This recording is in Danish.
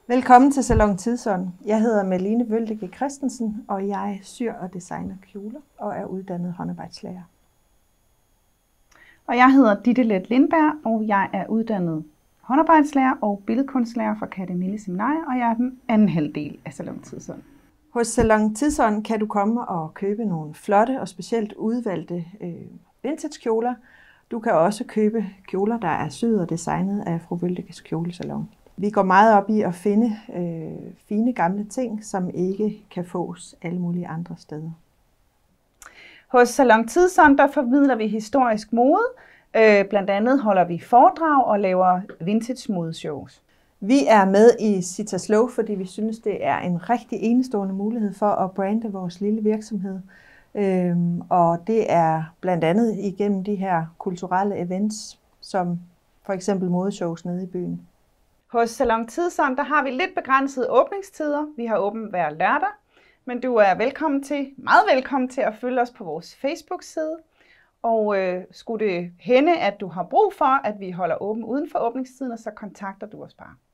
Velkommen til Salon Tidsånd. Jeg hedder Malene Wøldeke Christensen, og jeg syr og designer kjoler og er uddannet håndarbejdslærer. Og jeg hedder Ditte Let Lindberg, og jeg er uddannet håndarbejdslærer og billedkunstlærer fra Akademie Seminarium, og jeg er den anden halvdel af Salon Tidsånd. Hos Salon Tidsånd kan du komme og købe nogle flotte og specielt udvalgte vintage kjoler. Du kan også købe kjoler, der er syet og designet af fru Wøldekes Kjolesalon. Vi går meget op i at finde fine gamle ting, som ikke kan fås alle mulige andre steder. Hos Salon Tidsånd der formidler vi historisk mode. Blandt andet holder vi foredrag og laver vintage modeshows. Vi er med i Citaslow, fordi vi synes, det er en rigtig enestående mulighed for at brande vores lille virksomhed. Og det er blandt andet igennem de her kulturelle events, som for eksempel modeshows nede i byen. Hos Salon Tidsånd der har vi lidt begrænsede åbningstider. Vi har åbent hver lørdag, men du er meget velkommen til at følge os på vores Facebook-side. Og skulle det hænde, at du har brug for, at vi holder åben uden for åbningstiden, så kontakter du os bare.